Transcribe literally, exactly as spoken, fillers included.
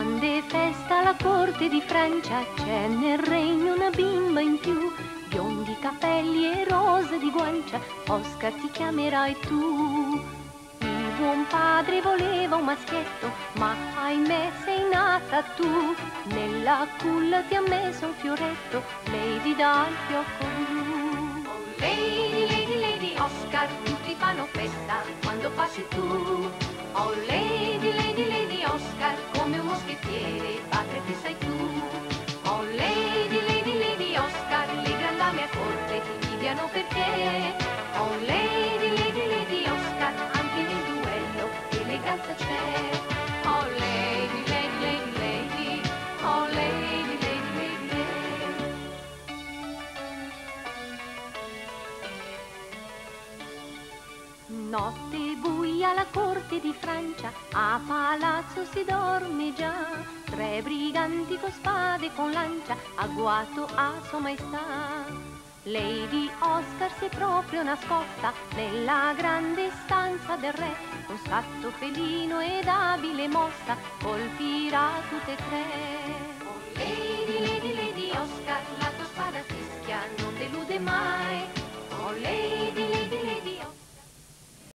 Grande festa alla corte di Francia, c'è nel regno una bimba in più, biondi capelli e rose di guancia, Oscar ti chiamerai tu. Il buon padre voleva un maschietto, ma ahimè sei nata tu. Nella culla ti ha messo un fioretto, Lady dal fiocco blu. Oh Lady, Lady, Lady Oscar, tutti fanno festa quando passi tu. Oh Lady, Lady, Lady Oscar, come un moschettiere, padre che sei tu. Oh Lady, Lady, Lady Oscar, le gran dame a corte ti invidiano per te. Oh Lady, Lady, Lady Oscar, anche nel duello eleganza c'è. Oh Lady, Lady, Lady, Lady, oh Lady, Lady, Lady, Lady. Notte buia alla corte di Francia, a palazzo si dorme già. Tre briganti con spade e con lancia, agguato a sua maestà. Lady Oscar si è proprio nascosta nella grande stanza del re, con scatto felino ed abile mossa colpirà tutte e tre.